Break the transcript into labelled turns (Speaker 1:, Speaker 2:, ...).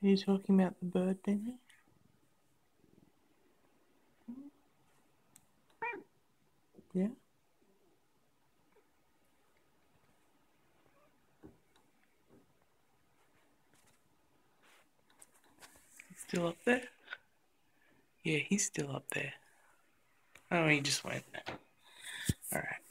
Speaker 1: Are you talking about the bird thingy? Yeah? Still up there? Yeah, he's still up there. Oh, he just went. Alright.